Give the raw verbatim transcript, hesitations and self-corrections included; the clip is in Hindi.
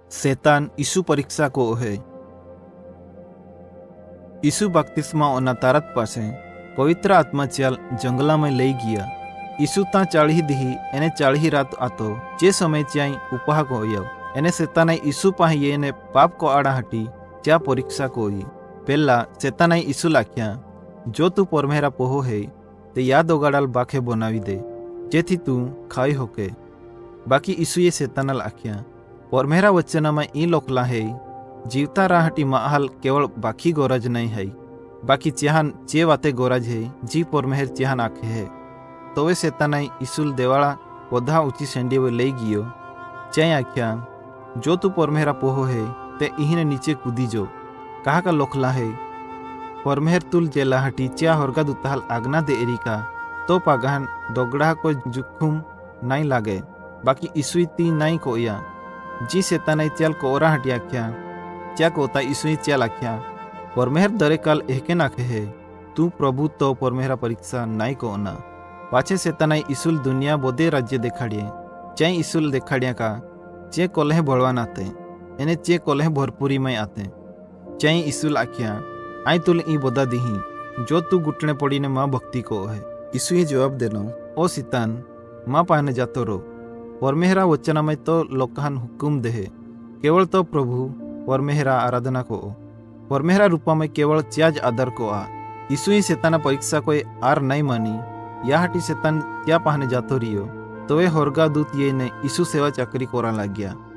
शैतान यीशु परीक्षा को है। यीशु बपतिस्मा ओना तारत पासे पवित्र आत्मा चाल जंगला में ले गया। यीशु ता चाड़ी दिही एने चाड़ी रात आतो जे समय चाई उपहा को होया एने शैतान यीशु पाही ये ने पाप को आड़ा हटी चा परीक्षा को ही पहला शैतान यीशु लाख्या जो तू परमेहरा पोहो है ते याद ओगाड़ाल बाखे बनावी दे जेथी तू खाई होके। बाकी यीशु ये शैतान आख्या परमेहरा वचन में ई लोकला है जीवता राहटी माहल केवल बाकी गोरज नहीं है बाकी चेहान चे वाते गोरज है जी परमेहर चेहान आखे है। तो वे शैतान यीशुल देवाड़ा पौधा ऊंची सेंडी वे ले गियो चाय आख्या जो तू परमेहरा पोहो है ते इहिने नीचे कूदी जो कहा का लोखला है परमेहर तुल जेला हटी च्या होरगा दुताहल आगना दे एरिका तो पागान दोगड़ा को जुखुम नहीं लागे। बाकी यीशु ती नहीं कोया जी शैतान चल को ओरा हटी आख्या च्या कोता यीशु चल आख्या परमेहर दरे काल एहके नाखे है तू प्रभु तो परमेहरा परीक्षा नहीं को ना पाछे शैतान यीशुल दुनिया बोदे राज्य देखाड़िए चाहे यीशुल देखाड़िया का चे कोल्हे भड़वा नाते एने चे कोल्हे भरपूरी में आते चाहे यीशुल आख्या आई तुल ई बोदा दीही जो तू गुटने पड़ी ने माँ भक्ति को है। यीशु ही जवाब देनो ओ शैतान माँ पाने जातो रो परमेहरा वचन में तो लोकान हुकुम दे केवल तो प्रभु परमेहरा आराधना को परमेहरा रूपा में केवल त्याज आदर को आ। यीशु ही शैतान परीक्षा को आर नहीं मानी या हटी शैतान क्या पहने जातो रियो तो वे होरगा दूत ये ने यीशु सेवा चाकरी कोरा लग गया।